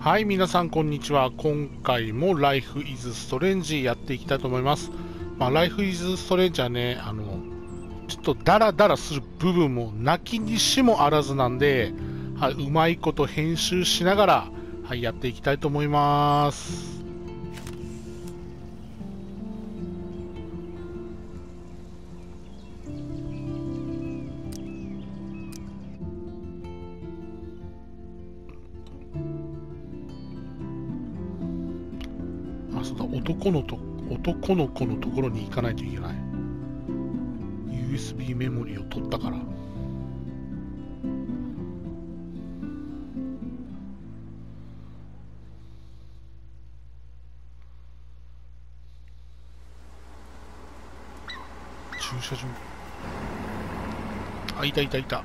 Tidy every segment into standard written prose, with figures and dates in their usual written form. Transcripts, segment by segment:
はい、皆さんこんにちは。今回も Life is Strange やっていきたいと思います。Life is Strange はね、ちょっとダラダラする部分もなきにしもあらずなんで、はい、うまいこと編集しながら、はい、やっていきたいと思います。そうだ、男の子のところに行かないといけない。USB メモリを取ったから。駐車場。あ、いた。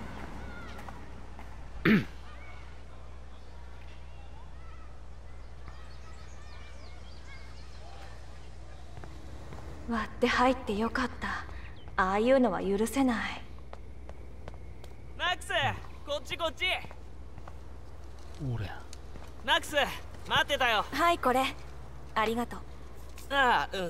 割って入ってよかった。ああいうのは許せない。 マックス、こっち。 俺。 マックス、待ってたよ。 はい、これ。ありがとう。 ああ、うん。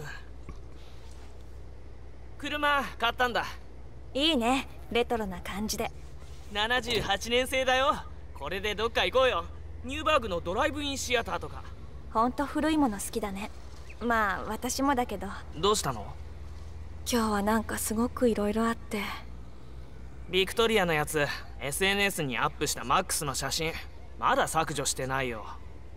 車買ったんだ。 いいね、レトロな感じで。 78年製だよ。これでどっか行こうよ。ニューバーグのドライブインシアターとか。 ほんと古いもの好きだね。まあ私もだけど。 どうしたの？ 今日はなんかすごくいろいろあって。 ビクトリアのやつ SNS にアップしたマックスの写真まだ削除してないよ。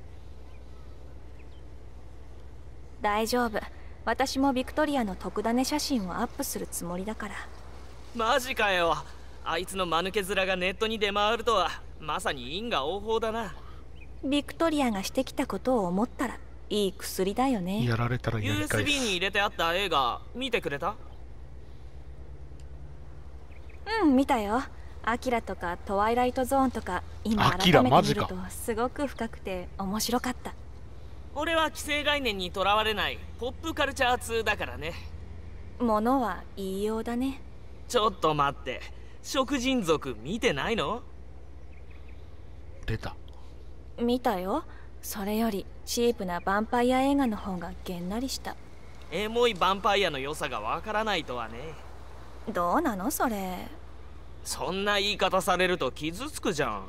大丈夫、私もビクトリアの特ダネ写真をアップするつもりだから。 マジかよ。あいつの間抜け面がネットに出回るとはまさに因果応報だな。 ビクトリアがしてきたことを思ったらいい薬だよね。 やられたらやり返す。 USB に入れてあった映画見てくれた？ うん、見たよ。アキラとかトワイライトゾーンとか今改めて見るとすごく深くて面白かった。 俺は既成概念にとらわれないポップカルチャー通だからね。 ものは言いようだね。 ちょっと待って、食人族見てないの？ 出た。 見たよ。それよりチープなヴァンパイア映画の方がげんなりした。 エモいヴァンパイアの良さがわからないとはね。 どうなのそれ。 そんな言い方されると傷つくじゃ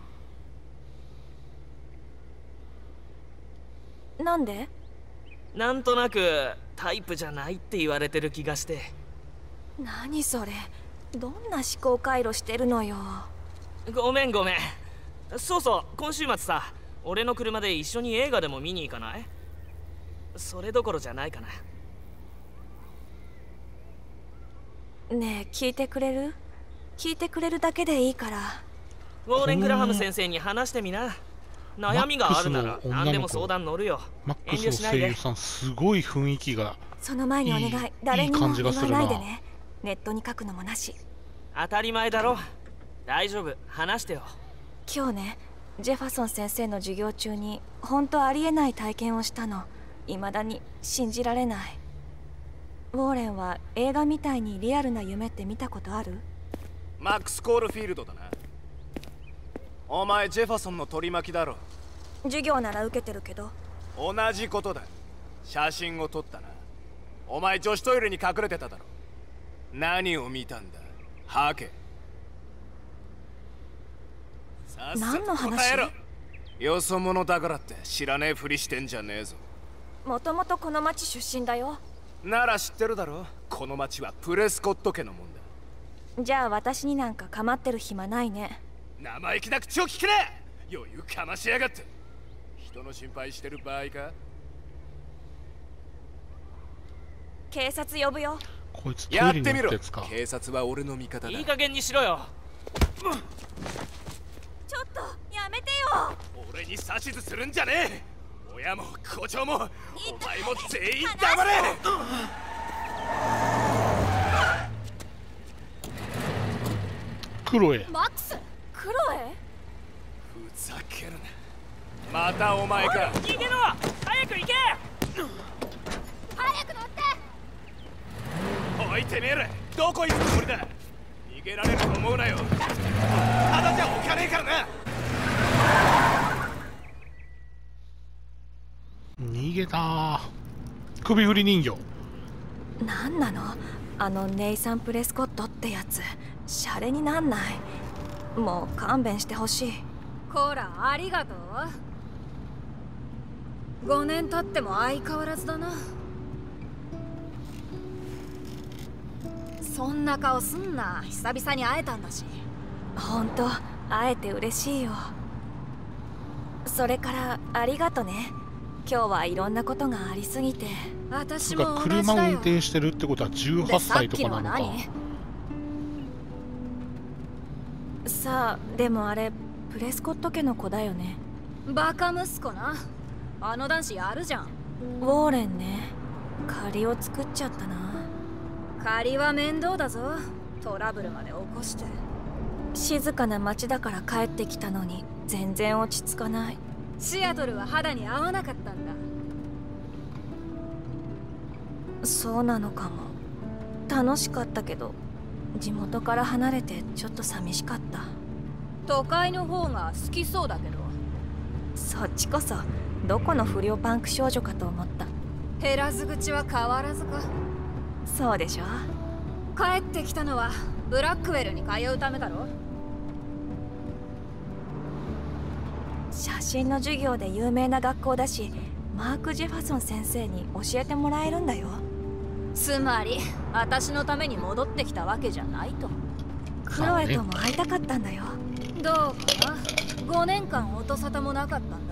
ん。 なんで？ なんとなくタイプじゃないって言われてる気がして。 何それ、どんな思考回路してるのよ。 ごめん。そう、今週末さ、俺の車で一緒に映画でも見に行かない？それどころじゃないかな。 ねえ、聞いてくれる？聞いてくれるだけでいいから。 ウォーレン・グラハム先生に話してみな。悩みがあるなら何でも相談乗るよ。 マックスの声優さん、すごい雰囲気が。 その前にお願い、誰にも言わないでね。ネットに書くのもなし。 当たり前だろ。大丈夫、話してよ。 今日ね、ジェファソン先生の授業中に本当ありえない体験をしたの。未だに信じられない。ウォーレンは映画みたいにリアルな夢って見たことある？ マックス・コールフィールドだな。お前ジェファソンの取り巻きだろ。 授業なら受けてるけど。 同じことだ。写真を撮ったな。お前女子トイレに隠れてただろ。何を見たんだ、ハケ。 何の話？ よそ者だからって知らねえふりしてんじゃねえぞ。 もともとこの町出身だよ。 なら知ってるだろ。この町はプレスコット家のもんだ。 じゃあ私になんか構ってる暇ないね。 生意気な口を聞くな。余裕かましやがって。人の心配してる場合か？ 警察呼ぶよ。 こいつトイレに行ったやつか。 警察は俺の味方だ。 いい加減にしろよ。 ちょっとやめてよ。 俺に指図するんじゃねえ。親も校長もお前も全員黙れ。 クロエ。 マックス、クロエ？ ふざけるな。またお前か。 逃げろ。早く行け。 早く乗って。 おいてめえら、どこ行くつもりだ。逃げられると思うなよ。ただじゃ置かねえからな。 げた。首振り人形。 なんなのあのネイサン・プレスコットってやつ。シャレになんない。もう勘弁してほしい。 こら、ありがとう。5年経っても相変わらずだな。そんな顔すんな。久々に会えたんだし。 ほんと会えて嬉しいよ。それからありがとね。今日はいろんなことがありすぎて。 私なんかも同じだよ。 車を運転してるってことは18歳とかなのか。 さあ、でもあれプレスコット家の子だよね。 バカ息子な。あの男子やるじゃん。 ウォーレンね。借りを作っちゃったな。 借りは面倒だぞ。トラブルまで起こして。 静かな街だから帰ってきたのに全然落ち着かない。 シアトルは肌に合わなかったんだ。 そうなのかも。楽しかったけど地元から離れてちょっと寂しかった。 都会の方が好きそうだけど。 そっちこそどこの不良パンク少女かと思った。 減らず口は変わらずか。 そうでしょ。 帰ってきたのはブラックウェルに通うためだろ。 写真の授業で有名な学校だし、マーク・ジェファソン先生に教えてもらえるんだよ。 つまり私のために戻ってきたわけじゃないと。 クロエとも会いたかったんだよ。 どうかな。5年間音沙汰もなかったんだ。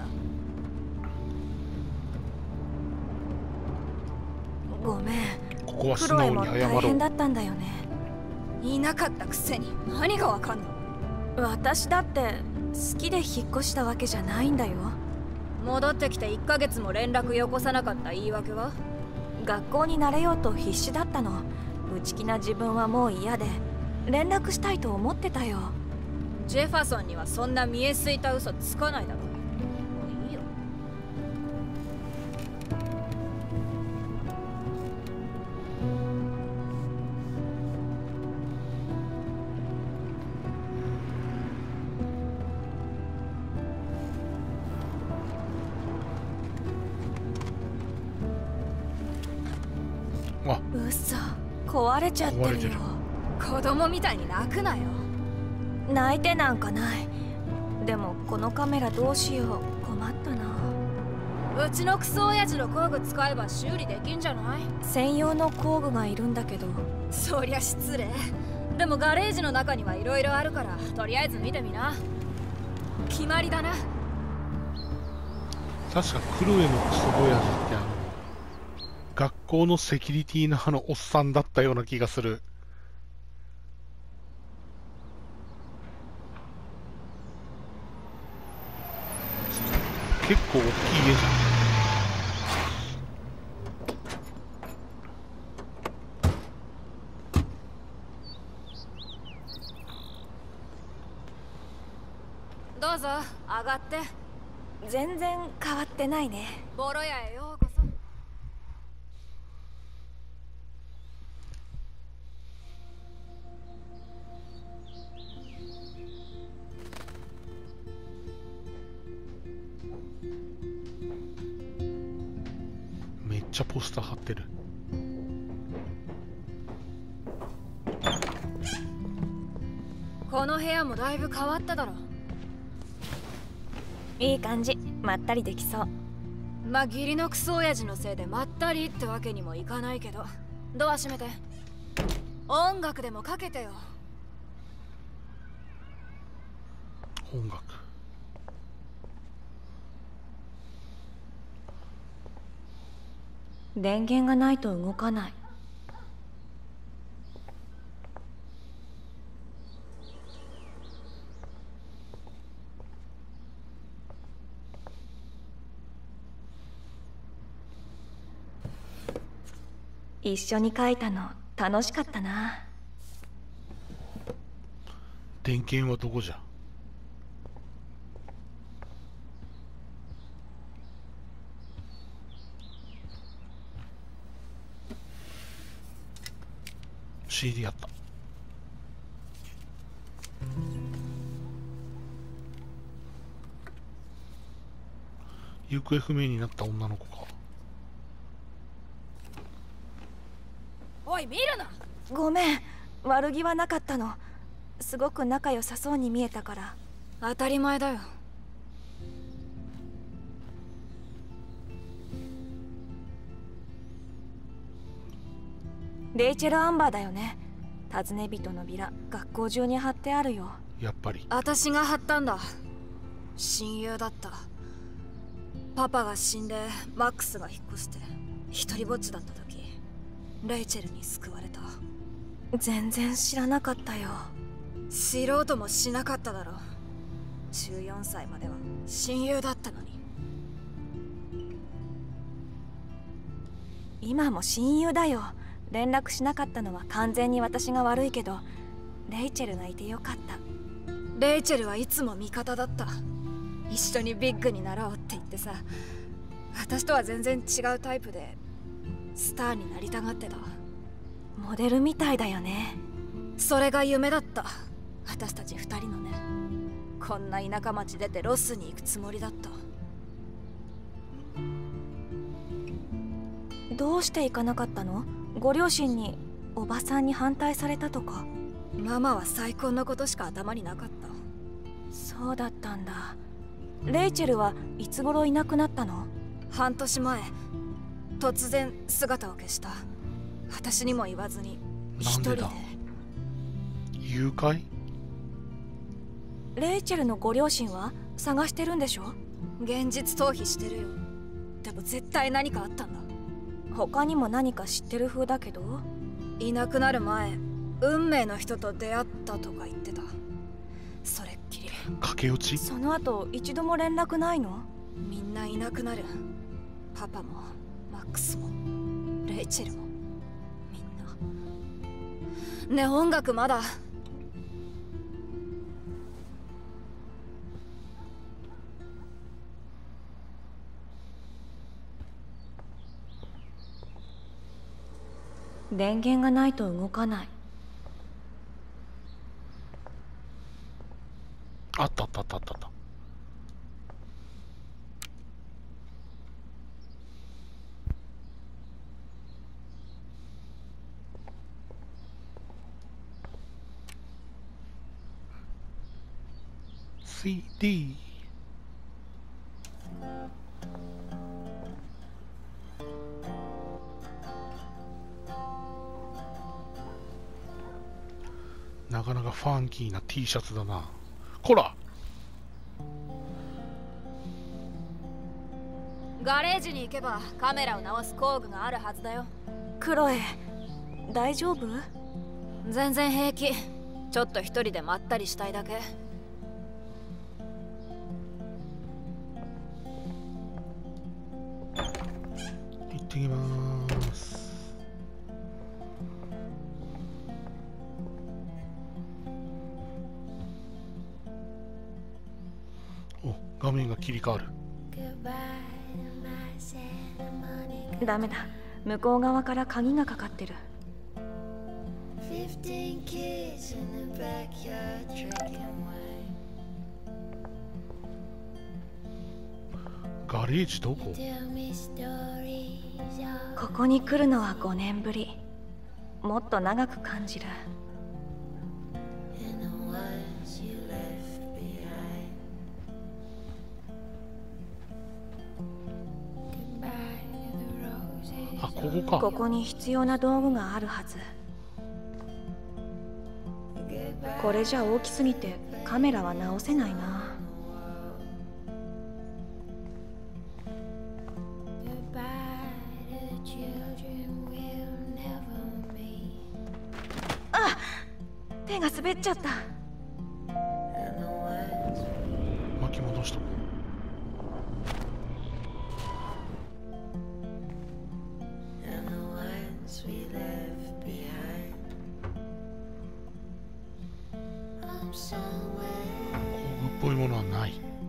ごめん。 ここはクロエも素直に謝ろう。 大変だったんだよね。 いなかったくせに何がわかんの。 私だって好きで引っ越したわけじゃないんだよ。 戻ってきて1ヶ月も連絡よこさなかった言い訳は。 学校に慣れようと必死だったの。内気な自分はもう嫌で連絡したいと思ってたよ。 ジェファソンにはそんな見えすいた嘘つかないだろ。もういいよ。 あ、 嘘、壊れちゃってるよ。 壊れてる。 子供みたいに泣くなよ。 泣いてなんかない。でもこのカメラどうしよう。困ったな。 うちのクソ親父の工具使えば修理できんじゃない。 専用の工具がいるんだけど。 そりゃ失礼。でもガレージの中にはいろいろあるからとりあえず見てみな。決まりだな。 確かクロエのクソ親父って学校のセキュリティのおっさんだったような気がする。結構大きい家じどうぞ上がって。 全然変わってないね。 ボロ屋へようこそ。 ゃん。めっちゃポスター貼ってる。 この部屋もだいぶ変わっただろ。 いい感じ。まったりできそう。 まあ義理のクソ親父のせいでまったりってわけにもいかないけど。ドア閉めて。音楽でもかけてよ。 音楽。 電源がないと動かない。一緒に書いたの楽しかったな。 電源はどこじゃ。CD あった。行方不明になった女の子か。 おい見るな。 ごめん、悪気はなかったの。すごく仲良さそうに見えたから。 当たり前だよ。 レイチェル・アンバーだよね。尋ね人のビラ、学校中に貼ってあるよ。 やっぱり。 私が貼ったんだ。親友だった。パパが死んでマックスが引っ越して一人ぼっちだった時、レイチェルに救われた。 全然知らなかったよ。 知ろうともしなかっただろ。14歳までは親友だったのに。 今も親友だよ。連絡しなかったのは完全に私が悪いけど、レイチェルがいてよかった。 レイチェルはいつも味方だった。一緒にビッグになろうって言ってさ、私とは全然違うタイプでスターになりたがってた。 モデルみたいだよね。 それが夢だった。私たち二人のね。こんな田舎町出てロスに行くつもりだった。 どうして行かなかったの？ご両親に、おばさんに反対されたとか。 ママは再婚のことしか頭になかった。 そうだったんだ。レイチェルはいつ頃いなくなったの？ 半年前、突然姿を消した。私にも言わずに一人で。 誘拐？ レイチェルのご両親は探してるんでしょ？ 現実逃避してるよ。でも絶対何かあったんだ。 他にも何か知ってる風だけど。 いなくなる前、運命の人と出会ったとか言ってた。それっきり。 駆け落ち？ その後一度も連絡ないの？ みんないなくなる。パパもマックスもレイチェルもみんな。ね、音楽まだ？ 電源がないと動かない。 あったあったあったあったあった。CD。なかなかファンキーな T シャツだな。こら！ ガレージに行けばカメラを直す工具があるはずだよ。 クロエ、大丈夫？ 全然平気。ちょっと一人でまったりしたいだけ。 行ってきまーす。お、画面が切り替わる。 ダメだ。向こう側から鍵がかかってる。 ガレージどこ？ ここに来るのは5年ぶり。もっと長く感じる。 あ、ここか。 ここに必要な道具があるはず。これじゃ大きすぎてカメラは直せないな。あ、手が滑っちゃった。 巻き戻しとこ工具っぽいものはない。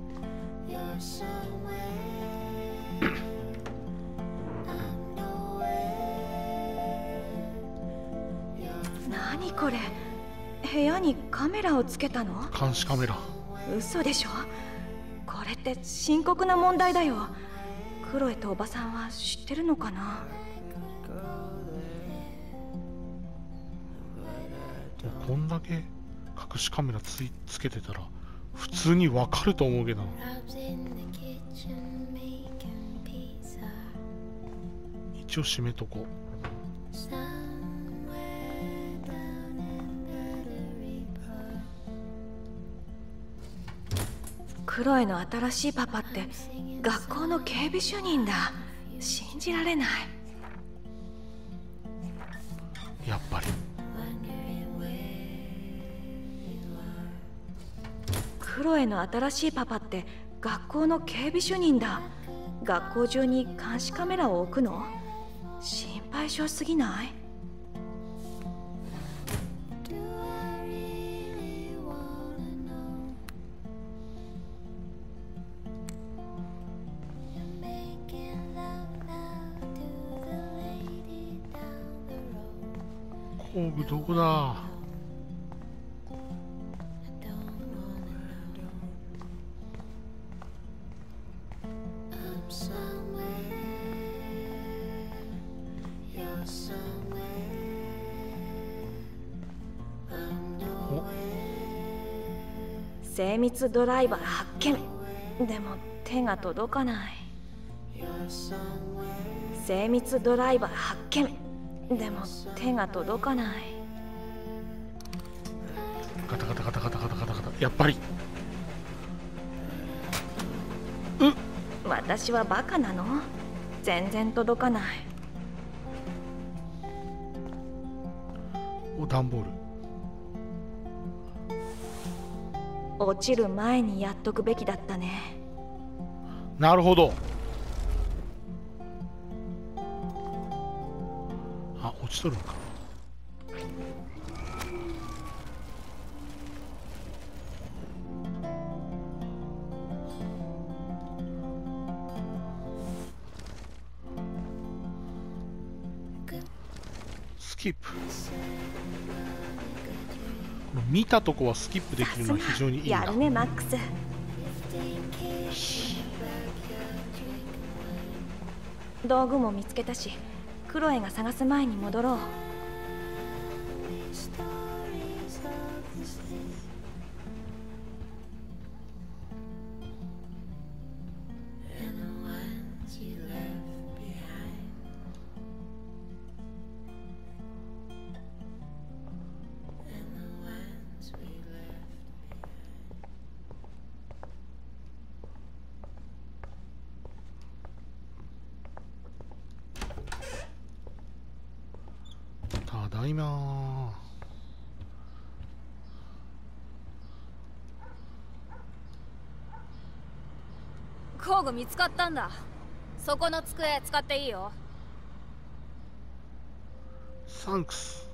何これ？部屋にカメラをつけたの？ 監視カメラ。 嘘でしょ？これって深刻な問題だよ。クロエとおばさんは知ってるのかな？ こんだけ隠しカメラつけてたら普通にわかると思うけどな。一応閉めとこう。 クロエの新しいパパって学校の警備主任だ。信じられない。 やっぱりクロエの新しいパパって学校の警備主任だ。学校中に監視カメラを置くの？心配性すぎない？ 工具どこだ？ 精密ドライバー発見。でも手が届かない。精密ドライバー発見。でも手が届かない。 ガタガタガタガタガタガタガタ。やっぱり私はバカなの？全然届かない。 お、段ボール。 落ちる前にやっとくべきだったね。 なるほど。あ、落ちとるのか。スキップ。この見たとこはスキップできるのは非常にいいんだ。 やるねマックス。道具も見つけたし、クロエが探す前に戻ろう。 ただいま。 工具見つかったんだ。そこの机使っていいよ。 サンクス。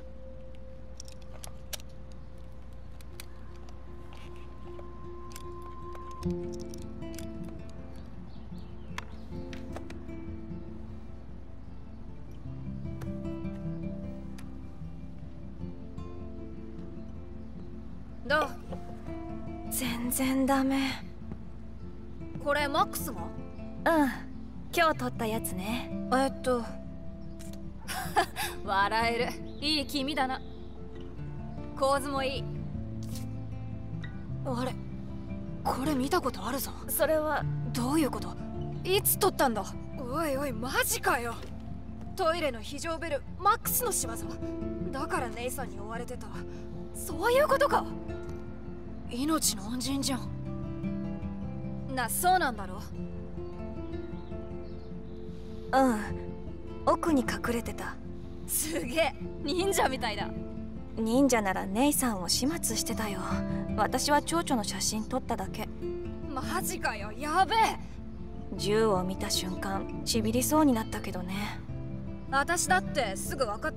どう？ 全然ダメ。 これマックスが？ 今日撮ったやつね。 笑える。いい気味だな。構図もいい。あれ、これ見たことあるぞ。 それはどういうこと？いつ撮ったんだ？おいおい、マジかよ。トイレの非常ベルマックスの仕業だからネイさんに追われてた。そういうことか。命の恩人じゃん。そうなんだろ？ 奥に隠れてた。 すげえ、忍者みたいだ。 忍者ならネイさんを始末してたよ。私は蝶々の写真撮っただけ。 マジかよ、やべえ。 銃を見た瞬間ちびりそうになったけどね。 私だってすぐ分かった？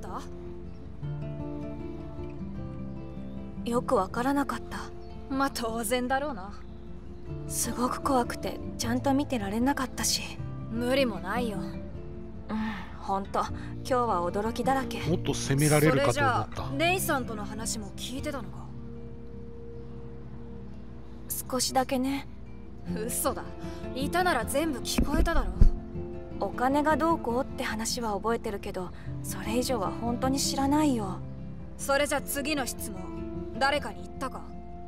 よく分からなかった。 まあ当然だろうな。 すごく怖くてちゃんと見てられなかったし。 無理もないよ。 ほんと今日は驚きだらけ。 もっと責められるかと思った。 それじゃあネイさんとの話も聞いてたのか？ 少しだけね。 嘘だ。いたなら全部聞こえただろ。 お金がどうこうって話は覚えてるけど、それ以上は本当に知らないよ。 それじゃ次の質問。 誰かに言ったか？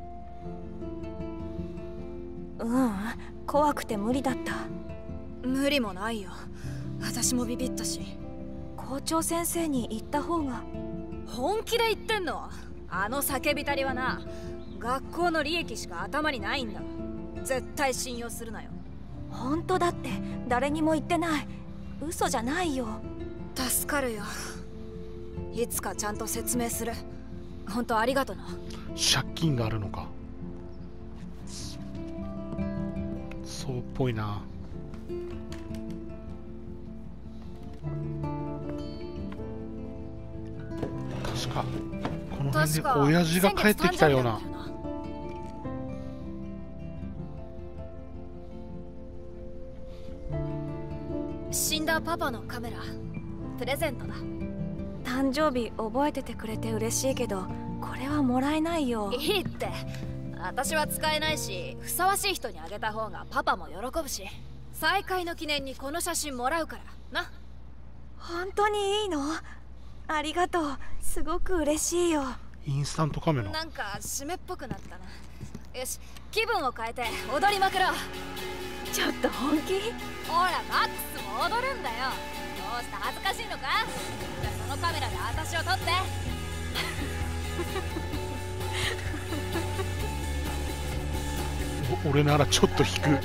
怖くて無理だった。 無理もないよ。私もビビったし。 校長先生に言った方が。 本気で言ってんの？あの叫びたりはな、学校の利益しか頭にないんだ。絶対信用するなよ。 本当だって、誰にも言ってない。嘘じゃないよ。 助かるよ。いつかちゃんと説明する。本当ありがとな。 借金があるのか。そうっぽいな。確かこの辺で親父が帰ってきたような。 死んだパパのカメラプレゼントだ。 誕生日覚えててくれて嬉しいけど、これはもらえないよ。 いいって。私は使えないし、ふさわしい人にあげた方がパパも喜ぶし、再会の記念にこの写真もらうからな。 本当にいいの？ありがとう。すごく嬉しいよ。 インスタントカメラ。 なんか締めっぽくなったな。よし、気分を変えて踊りまくろう。 ちょっと本気？ ほら、マックスも踊るんだよ。どうした、恥ずかしいのか？じゃあそのカメラで私を撮って。 俺ならちょっと引く。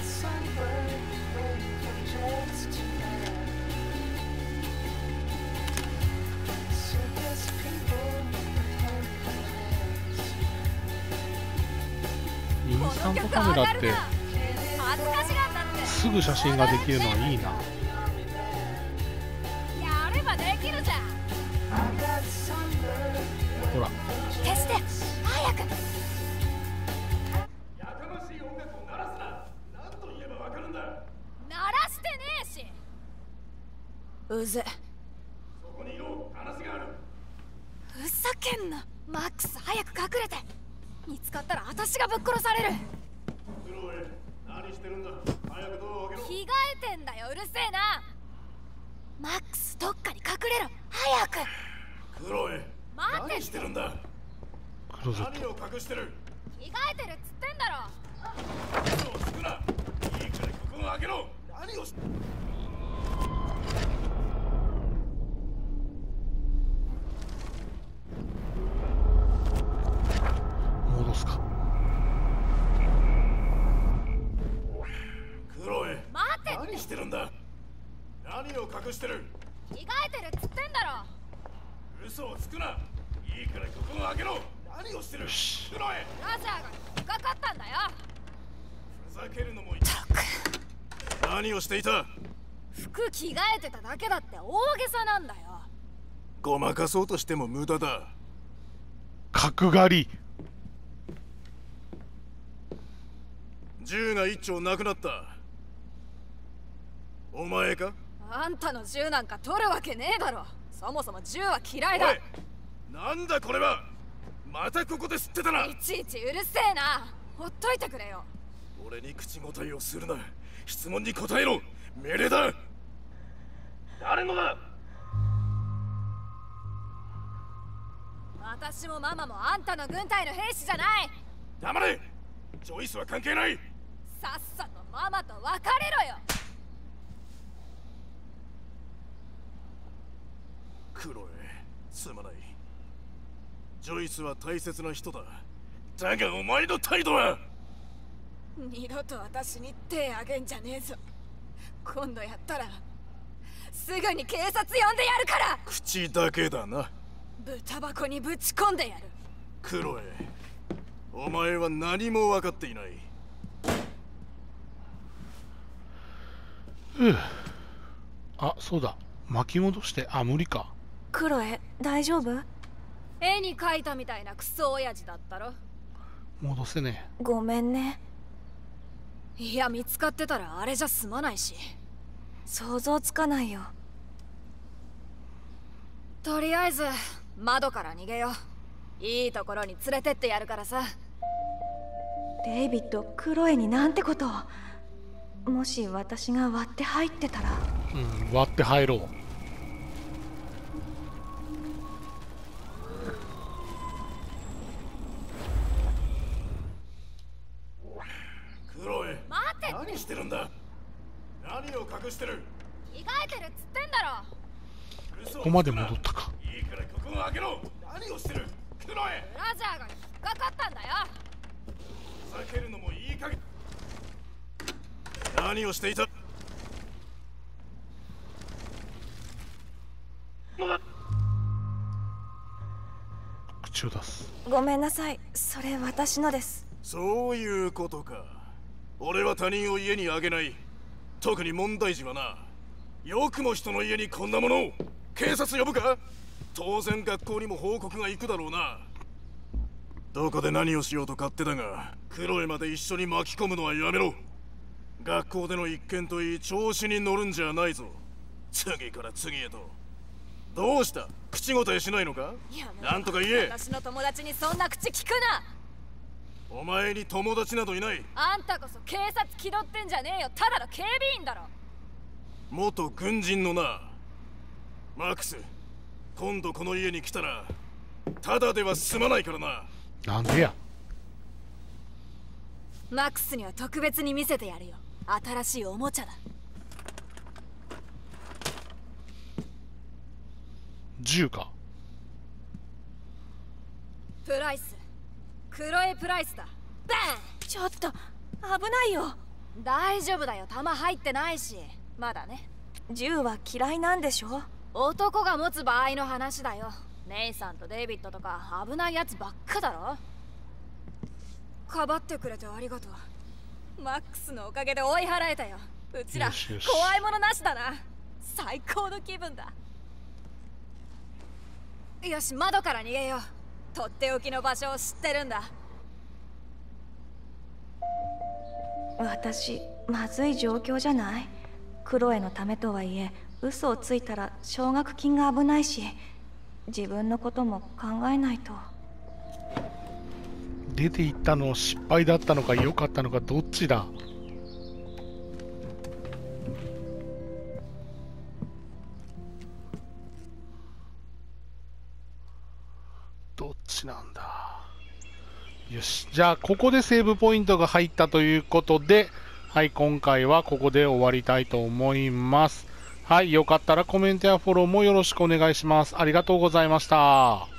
インスタントカメラってすぐ写真ができるのはいいな。 やればできるじゃん。 ほら、 消して早く。 やかましい音楽を鳴らすな。何と言えばわかるんだ。 鳴らしてねえし。うぜ。 そこにいろ、話がある。 ふざけんな。マックス、早く隠れて。見つかったら私がぶっ殺される。 クロエ、何してるんだ。早くドアを開けろ。 着替えてんだよ、うるせえな。マックス、どっかに隠れろ早く。 クロエ、 待って。 何してるんだ。 クローゼット。 何を隠してる。 着替えてるっつってんだろ。 嘘をつくな。いいからここを開けろ。何をし。 戻すか。 クロエ、 待ってって。 何してるんだ。何を隠してる。 着替えてるっつってんだろ。 嘘をつくな。いいからここを開けろ。何をしてる。クロエ、 ラジャーが引っかかったんだよ。 ふざけるのもいい。何をしていた。 服着替えてただけだって大げさなんだよ。 ごまかそうとしても無駄だ。 角刈り。 銃が一丁なくなった。お前か。 あんたの銃なんか取るわけねえだろ。そもそも銃は嫌いだ。 おい、なんだこれは。またここで吸ってたな。 いちいちうるせえな。ほっといてくれよ。 俺に口答えをするな。質問に答えろ。命令だ。誰のだ。 私もママもあんたの軍隊の兵士じゃない。 黙れ。ジョイスは関係ない。 さっさとママと別れろよ。 クロエ、すまない。ジョイスは大切な人だ。だがお前の態度は。 二度と私に手あげんじゃねえぞ。今度やったらすぐに警察呼んでやるから。 口だけだな。 豚箱にぶち込んでやる。 クロエ、お前は何も分かっていない。 あ、そうだ。巻き戻して。あ、無理か。 クロエ、大丈夫？ 絵に描いたみたいなクソ親父だったろ。 戻せねごめんね。 いや、見つかってたらあれじゃ済まないし。 想像つかないよ。 とりあえず窓から逃げよう。いいところに連れてってやるからさ。 デイビッド、クロエになんてことを。もし私が割って入ってたら。 割って入ろう。 何を隠してる？ 着替えてるっつってんだろ。 ここまで戻ったか。 いいからここを開けろ。何をしてる？クロエ。 ブラジャーが引っかかったんだよ。 ふざけるのもいい加減。何をしていた？ 口を出す。 ごめんなさい、それ私のです。 そういうことか。俺は他人を家にあげない。特に問題児はな。よくも人の家にこんなものを。警察呼ぶか？当然学校にも報告が行くだろうな。どこで何をしようと勝手だが、クロエまで一緒に巻き込むのはやめろ。学校での一件といい調子に乗るんじゃないぞ。次から次へと。どうした？口答えしないのか？なんとか言え。 私の友達にそんな口聞くな。 お前に友達などいない。 あんたこそ警察気取ってんじゃねえよ。ただの警備員だろ。 元軍人のな。マックス、今度この家に来たらただでは済まないからな。 なんでや。 マックスには特別に見せてやるよ。新しいおもちゃだ。 銃か。 プライス、クロエプライスだ。バン。 ちょっと危ないよ。 大丈夫だよ、弾入ってないし。まだね。 銃は嫌いなんでしょ。 男が持つ場合の話だよ。ネイさんとデイビッドとか危ないやつばっかだろ。かばってくれてありがとう。マックスのおかげで追い払えたよ。うちらよしよし怖いものなしだな。最高の気分だ。よし、窓から逃げよう。とっておきの場所を知ってるんだ。 私まずい状況じゃない？クロエのためとはいえ嘘をついたら奨学金が危ないし、自分のことも考えないと。 出て行ったの失敗だったのか良かったのかどっちだ。どっちなんだ。よし、じゃあここでセーブポイントが入ったということで、はい、今回はここで終わりたいと思います。はい、よかったらコメントやフォローもよろしくお願いします。ありがとうございました。